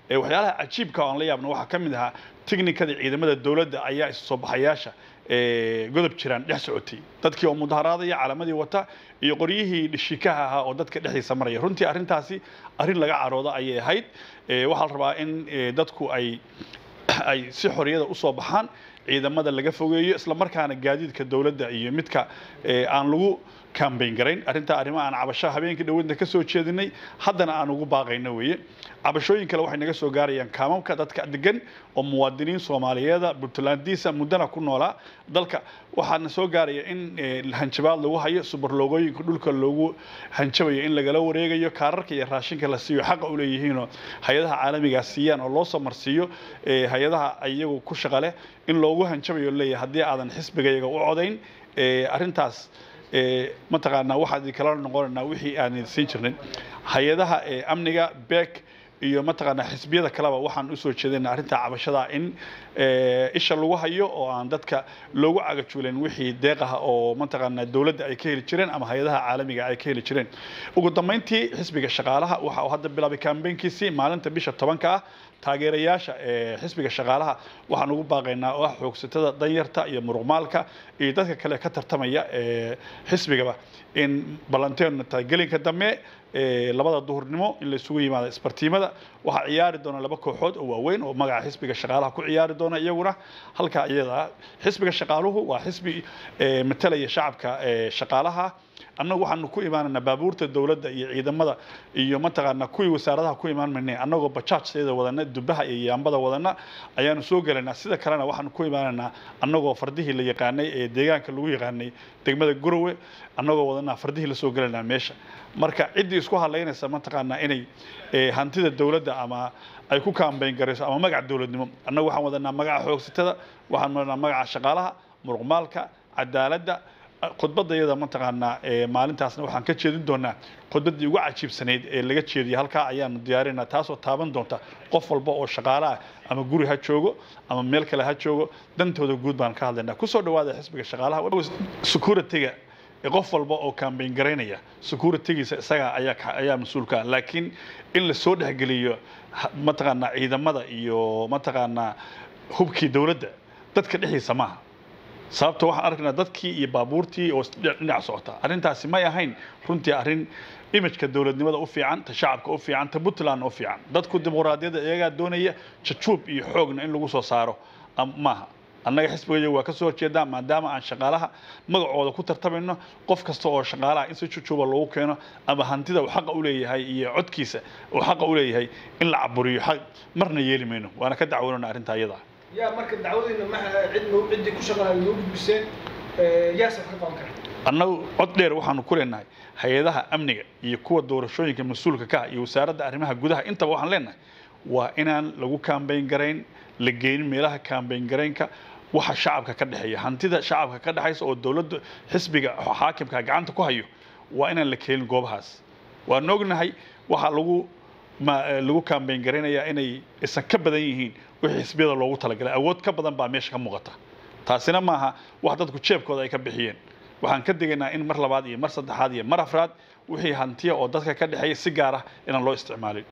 waxyaalaha cajiibka aan la yaabno waxa kamid ah tiknikada ciidamada dawladda ayaa soo baxayaasha godob jiraan dhex socotay dadkii oo mudaharaadaya calamadii wata iyo qoryihii dhishikaha ahaa oo dadka dhexdiisa maraya runtii arrintaasi arrin laga caroodo ayay ahayd waxa la rabaa in dadku ay si xoriyada u soo baxaan ciidamada laga fogeeyo isla markaana gaadiidka dawladda iyo midka aan lagu campaign garayn arrimaha aan cabasho habeenkii dhaweedna ka soo jeedinay haddana aan ugu baaqayno weeye cabashooyin kale waxay naga soo gaarayaan kaamamka dadka degan oo muwaadiniin Soomaaliyeed Puntlandiisa muddana ku noolaa dalka waxaana soo gaaraya in hanjabaad lagu hayo super logooyinka dhulka loogu hanjabayo in lagala wareegayo kaararka iyo raashinka la siiyo xaq u leeyihiin hay'adaha caalamiga siiyaan oo loo soo marsiiyo hay'adaha ayagu ku shaqale in loogu hanjabayo leeyahay haddii aadan xisbigayaga u codayn arrintaas mataqaana waxaad kala noqonaa wixii aan siin jirnay hay'adaha amniga beek iyo mataqaana xisbiyada kaleba waxaan u soo jeedinaa arrinta cabashada in isha lagu hayo oo aan dadka loogu cagajuuleen wixii deeqaha oo mataqaana dawladda ay ka heli jireen ama hay'adaha caalamiga ay ka heli jireen ugu dambeyntii xisbiga shaqaalaha waxa uu hadda bilaabay campaignkiisii maalinta bisha 10ka taageerayaasha xisbiga shaqaalaha waxaan ugu baaqaynaa oo xoogsatada danyarta iyo muruqmaalka iyo dadka kale ka tartamaya xisbigaba in balanteen taageelinka dambe labada duhurnimo in la isugu yimaado isbartiimada waxa ciyaari doona laba kooxood oo waaweyn oo magaca xisbiga shaqaalaha ku ciyaari doona iyaguna halka iyada xisbiga shaqaaluhu waa xisbi matalaya shacabka shaqaalaha annagu waxaan ku imaanana baabuurta dawladda iyo ciidamada iyo mataqaana kuwii wasaaradaha ku imaanay annagoo bajaajteeda wadana dubaha iyo yaambada wadana ayaanu soo galanaa sida kalena waxaan ku imaanana annagoo fardihii la yaqaanay ee deegaanka lagu yaqaanay degmada Garowe annagoo wadana fardihii la soo galanaa meesha marka cidii isku haleynaysa mataqaana inay hantida dawladda ama ay ku campaign garayso ama magac dawladnimo annagu waxaan wadanaa magaca xoogsatada waxaan wadanaa magaca shaqaalaha muruqmaalka cadaaladda khudbadayada mataqaana maalintaasna waxaan ka jeedin doonaa khudbadii ugu cajiibsaneyd ee laga jeediyay halka ayaan diyaarinaa taas oo taaban doonta qof walba oo shaqaalaha ama guri ha joogo ama meel kale ha joogo dantooda guud baan ka hadlaynaa ku soo dhawaada xisbiga shaqaalaha security-ga qof walba oo campaign gareynaya security-giisa isaga ayaa mas'uulka laakiin in la soo dhaxgeliyo mataqaana ciidamada iyo mataqaana hubkii dawladda dadka dhexdiisa maaha sababta waxaan arkaynaa dadkii iyo baabuurtii oo dhinac socota arrintaasi ma ahayn runtii arrin image-ka dawladnimada u fiican ta shacabka u fiican ta Puntland u fiican dadku dimuqraadiyadda iyaga doonaya jajuub iyo xoogna in lagu soo saaro maaha annaga xisbiga waa ka soo horjeedaa maadaama aan shaqaalaha magacooda ku tartamayno qof kasta oo shaqaalaha in si jajuuba loogu keeno ama hantida uu xaq u leeyahay iyo codkiisa uu xaq u leeyahay in la caburiyo xaq marna yeeli mayno waana ka dacwoonana arrinta iyada يا مركز دعوتنا مع عدي كل شغله موجود بسين ياسر حقهم كان annagu cod dheer waxaanu ku leenahay hay'adaha amniga iyo kuwa doorashooyinka mas'uulka ka iyo wasaaradda arrimaha gudaha intaba waxaan leenahay waa inaan lagu campaign garayn la geeyin meelaha campaign garaynka waxa shacabka ka dhaxeeya hantida shacabka ka dhaxaysa oo dawladda xisbiga xaakimka gacanta ku hayo waa inaan la keenin goobahaas waan ognahay waxa lagu campaign garaynaya inay isan ka badan yihiin wixii xisbiyada loogu talagalay awood ka badan baa meesha ka muuqata taasina maaha wax dadku jeebkooda ay ka bixiyeen waxaan ka digaynaa in mar labaad iyo mar saddexaad iyo mar afraad wixii hantiya oo dadka ka dhaxeeya si gaar ah inaan loo isticmaalin